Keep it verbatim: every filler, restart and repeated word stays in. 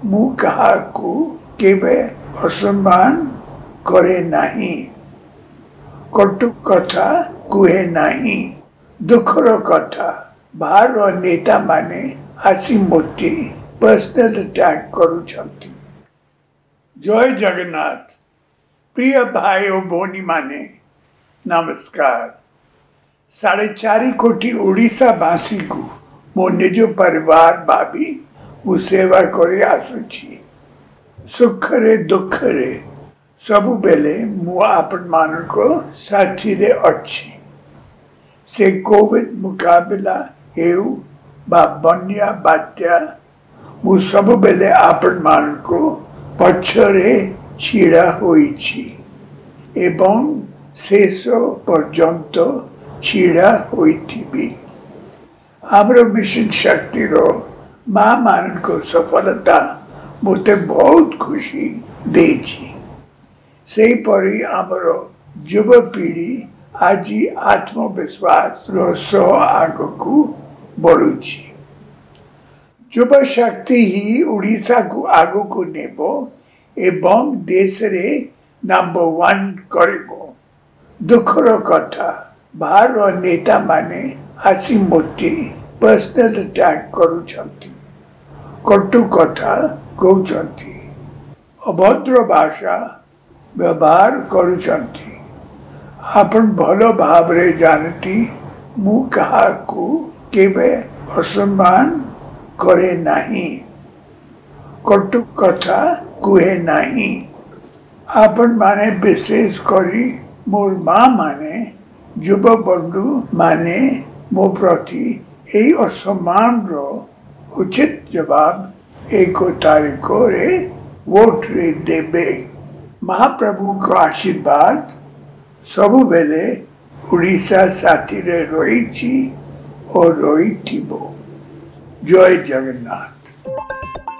मु काहाकू केबे असम्मान करे नाही, कटु कथा कुहे नाही, दुखर कथा बाहर नेता माने आसी मोती पर्सनल अटैक करुछंती। जय जगन्नाथ। प्रिय भाई और भौणी माने नमस्कार। साढ़े चारि कोटी ओडिशा बासी को मो निज परिवार भाभी मु सेवा करे आसुची। सुखरे दुखरे सबु बेले मु आपन मान को साथी रे अच्छी। से कोविड मुकाबला हेउ बा बन्या बात्या मु सबु बेले आपन मान को पछरे छिड़ा होईची एवं शेष पर्यंत छिड़ा होईथिबी। हमरो मिशन शक्ति रो मां मान को सफलता मोते बहुत खुशी देची। से परी हमरो युवा पीढ़ी आज आत्मविश्वास रो सह आगकू बढ़ुची। युवा शक्ति ही ओडिशा को आगकू नेबो एवं देश रे नंबर वन करिबो। दुखर कथा बाहर नेता माने आसी मोती पर्सनल अटैक करुछंती, कटु कथा कहउछंती, अभद्र भाषा व्यवहार करुछंती। आपन भलो भाव रे जानती मु काहाकू केबे असम्मान करे नाही, कटु कथा कुहे नाही। आपन माने विशेष करी मोर मां माने युवा बंधु माने मो प्रति यही असम्मान रो उचित जवाब एक तारीख रे वोट रे देबे। महाप्रभु को आशीर्वाद सबु बेले ओडिशा साथी रे रही और रही। जय जगन्नाथ।